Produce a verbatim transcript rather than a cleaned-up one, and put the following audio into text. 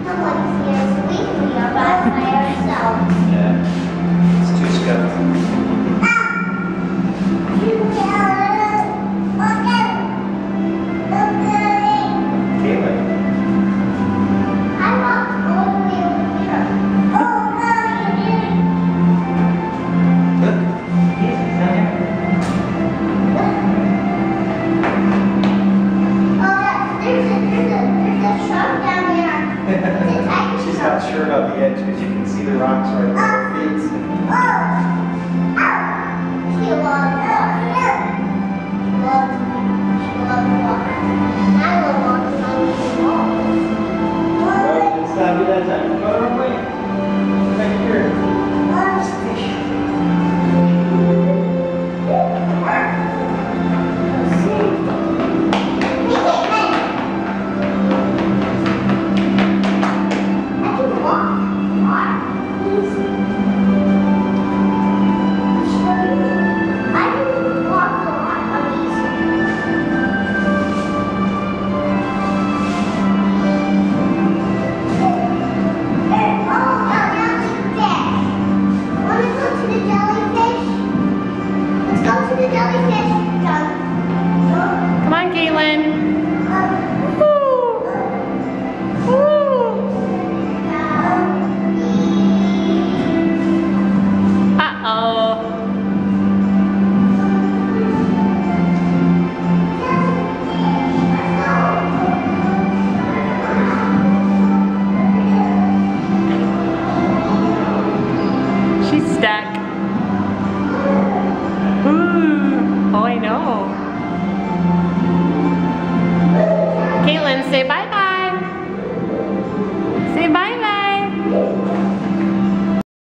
Nobody's here, so we can be our by ourselves. Yeah. It's too skeptical. Caitlin. I walked all the way over here. Oh, no, you didn't. Look. He's down there. Oh, that, there's a, there's a, there's a shark down there. It's a tiger She's shark. got shirt on the edge because you can see the rocks right there. Her feet. Oh! Ow! She loves water. She loves, she loves water. And I love walking on these walls. Well, it's not be that time. Go her way.